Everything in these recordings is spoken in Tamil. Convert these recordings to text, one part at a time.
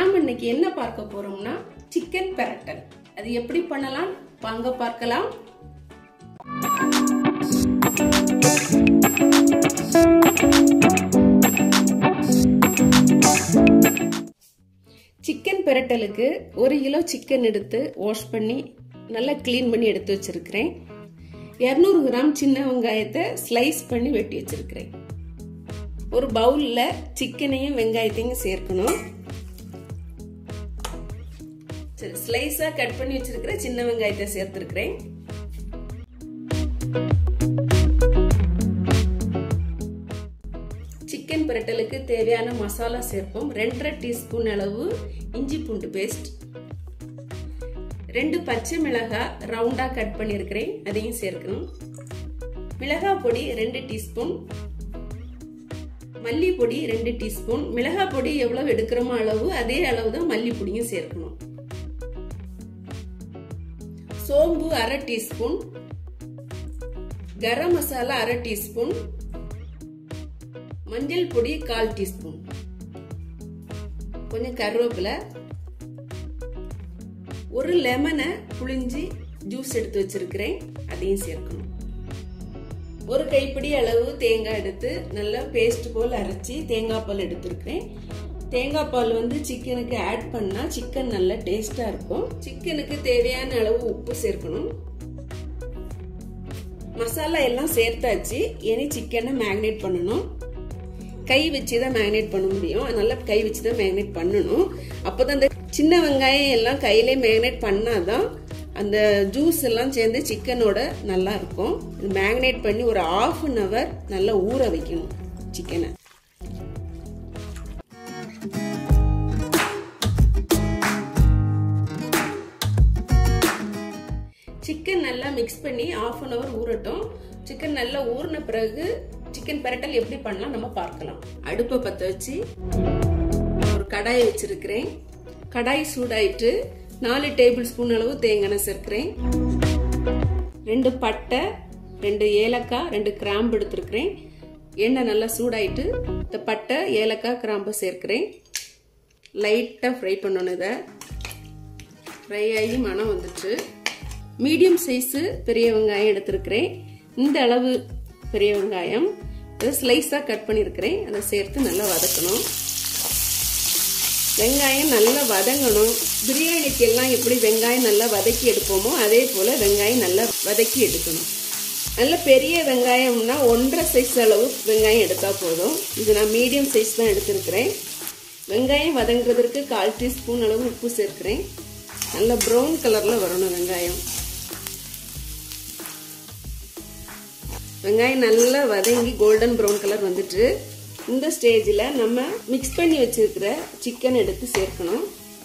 நாம் இன்னைக்கு என்ன பார்க்க போறோம்னா சிக்கன் பிரட்டல். அது எப்படி பண்ணலாம் வாங்க பார்க்கலாம். சிக்கன் பிரட்டலுக்கு 1 கிலோ சிக்கன் எடுத்து வாஷ் பண்ணி நல்லா கிளீன் பண்ணி எடுத்து வச்சிருக்கிறேன். 200 கிராம் சின்ன வெங்காயத்தை ஸ்லைஸ் பண்ணி வெட்டி வச்சிருக்கிறேன். ஒரு பவுல்ல சிக்கனையும் வெங்காயத்தையும் சேர்க்கணும். சரி, ஸ்லைஸா கட் பண்ணி வச்சிருக்கிற சின்ன வெங்காயத்தை சேர்த்திருக்கிறேன். சிக்கன் பிரட்டலுக்கு தேவையான மசாலா சேர்ப்போம். 2.5 டீஸ்பூன் அளவு இஞ்சி பூண்டு பேஸ்ட், 2 பச்சை மிளகாய் ரவுண்டா கட் பண்ணியிருக்கிறேன், அதையும் சேர்க்கணும். மிளகாய் பொடி 2 டீஸ்பூன், மல்லி பொடி 2 டீஸ்பூன். மிளகாய் பொடி எவ்வளவு எடுக்கிறோமோ அளவு அதே அளவு தான் மல்லி பொடியும் சேர்க்கணும். சோம்பு 1/2 டீஸ்பூன், கரம் மசாலா 1/2 டீஸ்பூன், மஞ்சள் பொடி 1/4 டீஸ்பூன், கொஞ்சம் கருவேப்பிலை, ஒரு லெமனை புளிஞ்சி ஜூஸ் எடுத்து வச்சிருக்கிறேன், அதையும் சேர்க்கணும். ஒரு கைப்பிடி அளவு தேங்காய் எடுத்து நல்லா பேஸ்ட் போல் அரைச்சி தேங்காய் பால் எடுத்திருக்கிறேன். தேங்காய் பால் சிக்கனுக்கு ஆட் பண்ணா சிக்கன் நல்லா டேஸ்டா இருக்கும். சிக்கனுக்கு தேவையான அளவு உப்பு சேர்க்கணும். மசாலா எல்லாம் சேர்த்தாச்சு. இனி சிக்கனை மேரினேட் பண்ணணும். கை வச்சுதான் மேரினேட் பண்ண முடியும், அதனால கை வச்சுதான் மேரினேட் பண்ணணும். அப்பதான் அந்த சின்ன வெங்காயம் எல்லாம் கையிலே மேரினேட் பண்ணாதான் அந்த ஜூஸ் எல்லாம் சேர்ந்து சிக்கனோட நல்லா இருக்கும். மேரினேட் பண்ணி ஒரு 1/2 hour நல்லா ஊற வைக்கணும் சிக்கனை. சிக்கன் நல்லா மிக்ஸ் பண்ணி 1/2 hour ஊறட்டும். சிக்கன் நல்லா ஊறின பிறகு சிக்கன் பிரட்டல் எப்படி பண்ணலாம் நம்ம பார்க்கலாம். அடுப்பை பற்ற வச்சு ஒரு கடாயை வச்சிருக்கிறேன். கடாய் சூடாயிட்டு 4 டேபிள் ஸ்பூன் அளவு தேங்காய் எண்ணெய் சேர்க்கிறேன். 2 பட்டை, 2 ஏலக்காய், 2 கிராம்பு எடுத்திருக்கிறேன். எண்ணெய் நல்லா சூடாயிட்டு இந்த பட்டை, ஏலக்காய், கிராம்பு சேர்க்கிறேன். லைட்டா ஃப்ரை பண்ணணும். இதை ஃப்ரை ஆகி மனம் வந்துட்டு மீடியம் சைஸ் பெரிய வெங்காயம் எடுத்திருக்கிறேன். இந்த அளவு பெரிய வெங்காயம் ஸ்லைஸா கட் பண்ணிருக்கிறேன். அதை சேர்த்து நல்லா வதக்கணும். வெங்காயம் நல்லா வதங்கணும். பிரியாணிக்கு எல்லாம் எப்படி வெங்காயம் நல்லா வதக்கி எடுப்போமோ அதே போல வெங்காயம் நல்லா வதக்கி எடுக்கணும். நல்ல பெரிய வெங்காயம்னா 1.5 சைஸ் அளவு வெங்காயம் எடுத்தா போதும். இது நான் மீடியம் சைஸ் தான் எடுத்திருக்கிறேன். வெங்காயம் வதங்குறதுக்கு 1/4 டீஸ்பூன் அளவு உப்பு சேர்க்கிறேன். நல்ல ப்ரௌன் கலர்ல வரணும் வெங்காயம். வெங்காயம் நல்லா வதங்கி கோல்டன் ப்ரௌன் கலர் வந்துட்டு இந்த ஸ்டேஜில் நம்ம மிக்ஸ் பண்ணி வச்சிருக்கிற சிக்கன் எடுத்து சேர்க்கணும்.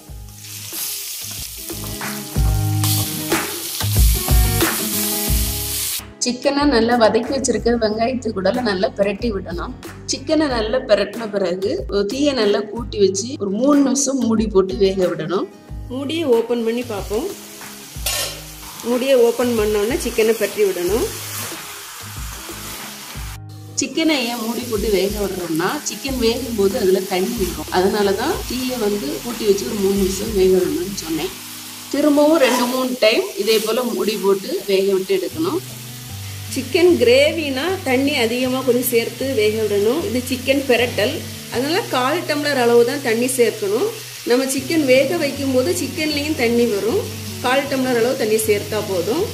சிக்கனை நல்லா வதக்கி வச்சிருக்க வெங்காயத்து கூட நல்லா பிரட்டி விடணும். சிக்கனை நல்லா பிரட்டின பிறகு தீயை நல்லா கூட்டி வச்சு ஒரு 3 நிமிஷம் மூடி போட்டு வேக விடணும். மூடியை ஓப்பன் பண்ணி பார்ப்போம். மூடியை ஓப்பன் பண்ணோன்னா சிக்கனை பிரட்டி விடணும். சிக்கனை ஏன் மூடி போட்டு வேக விடுறோம்னா சிக்கன் வேகும் போது அதுல தண்ணி இருக்கும். அதனாலதான் தீயை கூட்டி வச்சு ஒரு 3 நிமிஷம் வேக விடணும்னு சொன்னேன். திரும்பவும் 2-3 டைம் இதே போல மூடி போட்டு வேக விட்டு எடுக்கணும். சிக்கன் கிரேவினா தண்ணி அதிகமா கொஞ்சம் சேர்த்து வேக விடணும். இது சிக்கன் பிரட்டல், அதனால 1/4 டம்ளர் அளவு தான் தண்ணி சேர்க்கணும். நம்ம சிக்கன் வேக வைக்கும் போது சிக்கன்லயும் தண்ணி வரும். 1/4 டம்ளர் அளவு தண்ணி சேர்த்தா போதும்.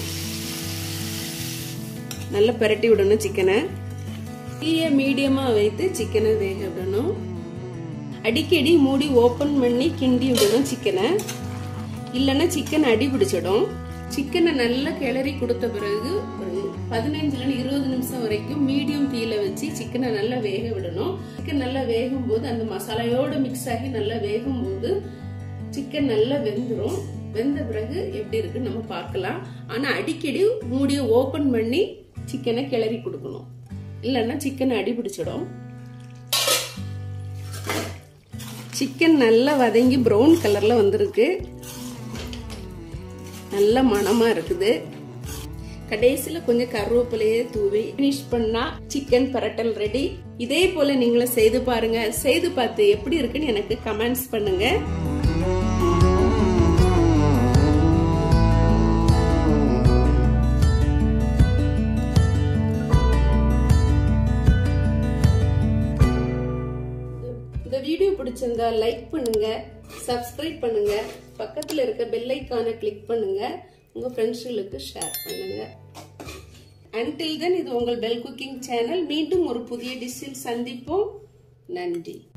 நல்லா பிரட்டி விடணும். சிக்கனை தீயை மீடியமா வைத்து சிக்கனை வேக விடணும். அடிக்கடி மூடி ஓபன் பண்ணி கிண்டி விடணும் சிக்கனை, இல்லைன்னா சிக்கன் அடி பிடிச்சிடும். சிக்கனை நல்லா கிளறி கொடுத்த பிறகு ஒரு 15-20 நிமிஷம் வரைக்கும் மீடியம் தீயில வச்சு சிக்கனை நல்லா வேக விடணும். சிக்கன் நல்லா வேகும் போது அந்த மசாலையோட மிக்ஸ் ஆகி நல்லா வேகும் போது சிக்கன் நல்லா வெந்துடும். வெந்த பிறகு எப்படி இருக்குன்னு நம்ம பார்க்கலாம். ஆனா அடிக்கடி மூடியை ஓபன் பண்ணி சிக்கனை கிளறி கொடுக்கணும், இல்லைன்னா சிக்கன் அடி பிடிச்சிடும். சிக்கன் நல்லா வதங்கி ப்ரௌன் கலர்ல வந்திருக்கு. நல்ல மணமா இருக்குது. கடைசியில கொஞ்சம் கருவேப்பிலையே தூவி ஃபினிஷ் பண்ணா சிக்கன் பிரட்டல் ரெடி. இதே போல நீங்களும் செய்து பாருங்க. செய்து பார்த்து எப்படி இருக்குன்னு எனக்கு கமெண்ட்ஸ் பண்ணுங்க. இந்த வீடியோ பிடிச்சிருந்தா லைக் பண்ணுங்க, சப்ஸ்கிரைப் பண்ணுங்க, பக்கத்துல இருக்க பெல் ஐகானை கிளிக் பண்ணுங்க, உங்க ஃப்ரெண்ட்ஸ்களுக்கு ஷேர் பண்ணுங்க. Until then, இது உங்கள் பெல் குக்கிங் சேனல். மீண்டும் ஒரு புதிய டிஷ்ஷில் சந்திப்போம். நன்றி.